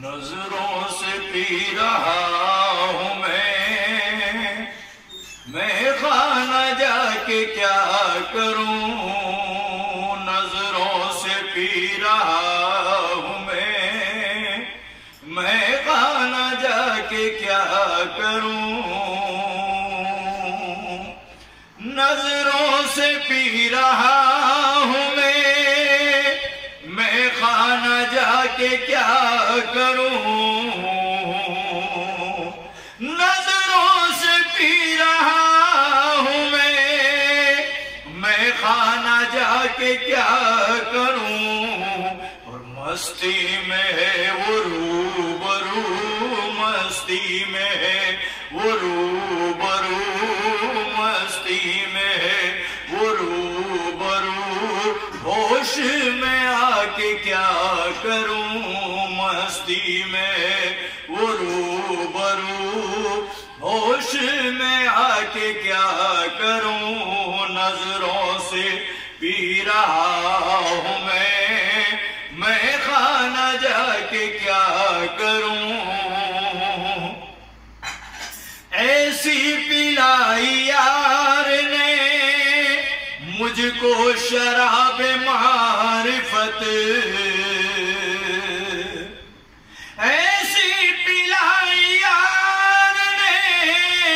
نظروں سے پی رہا ہوں میں خانہ جا کے کیا کروں، نظروں سے پی رہا ہوں میں خانہ جا کے کیا کروں، نظروں سے پی رہا ہوں میں خانہ جا کے کیا کروں، نظروں سے پی رہا ہوں میں خانہ جا کے کیا کروں، اور مستی میں ہے وہ روبرو، مستی میں ہے وہ روبرو، مستی میں ہے وہ روبرو، ہوش میں آ کے کیا کروں، مستی میں وہ روبرو، ہوش میں آ کے کیا کروں، نظروں سے پی رہا ہوں میں خانہ جا کے کیا کروں، ایسی پلائی یار نے مجھ کو شراب معرفت، ایسی پلائی یار نے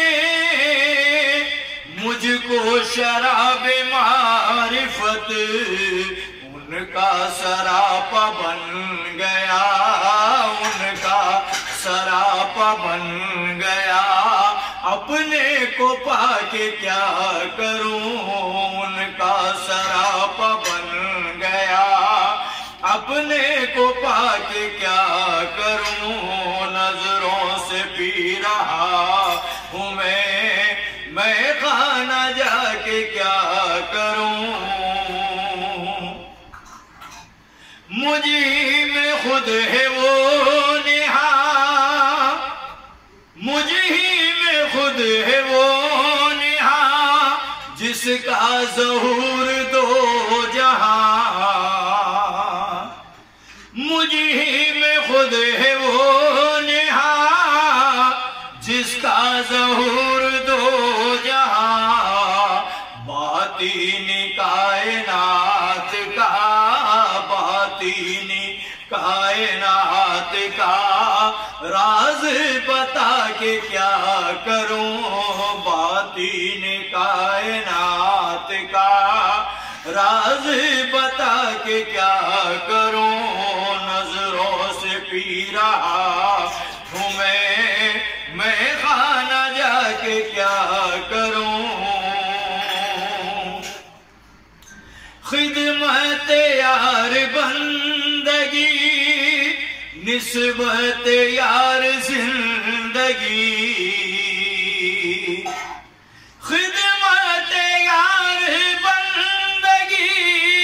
مجھ کو شراب معرفت، ان کا سراپا بن گیا، ان کا سراپا بن گیا، اپنے کو پا کے کیا کروں، ان کا سراپا بن گیا، اپنے کو پا کے کیا کروں، نظروں سے پی رہا ہوں میں خانہ جا کے کیا کروں، مجھے میں خود ہے وہ نہا، مجھے میں خود ہے وہ نہا، جس کا ظہور دو جہاں، مجھے میں خود ہے وہ نہا، جس کا ظہور دو جہاں، باطینی کائنات کا، باطینی کائنات کا راز بتا کے کیا کروں، باطینی کائنات کا راز بتا کے کیا کروں، نظروں سے پی رہا ہوں میں خانہ جا کے کیا کروں، خدمت یار بندگی نسبت یار زندگی، خدمت یار بندگی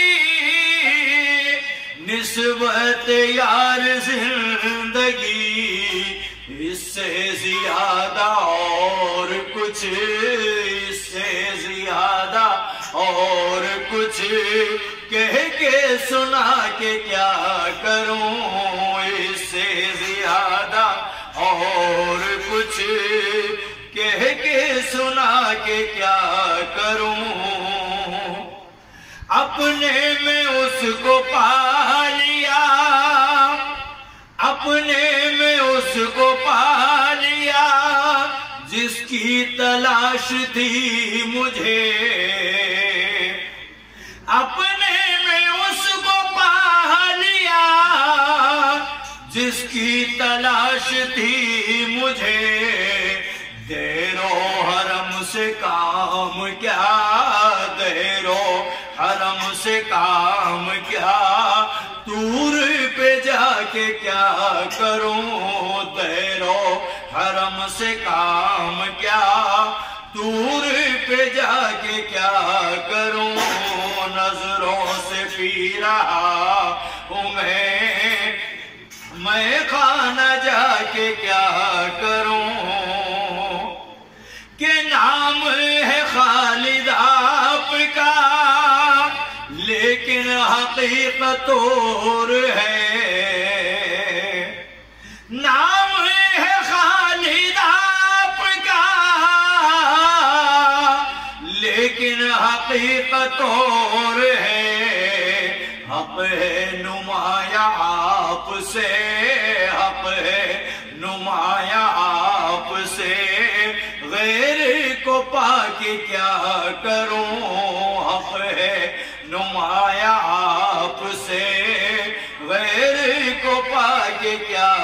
نسبت یار زندگی، اس سے زیادہ اور کچھ، اس سے زیادہ اور کچھ کہہ کے سنا کے کیا کروں، اس سے زیادہ اور کچھ کہہ کے سنا کے کیا کروں، اپنے میں اس کو پا لیا، اپنے میں اس کو پا لیا، جس کی تلاش تھی مجھے، اپنے میں اس کو پا لیا، جس کی تلاش تھی مجھے، دیر و حرم سے کام کیا، دیر و حرم سے کام کیا، طور پہ جا کے کیا کروں، دیر و حرم سے کام کیا، طور پہ جا کے کیا کروں، نظروں سے پی رہا ہوں میں خانہ جا کے کیا کروں، کہ نام ہے خالد آپ کا، لیکن حقیقت اور ہے، حقیقت اور ہے، حق ہے نمایاں آپ سے، حق ہے نمایاں آپ سے، غیر کو پا کے کیا کروں، حق ہے نمایاں آپ سے، غیر کو پا کے کیا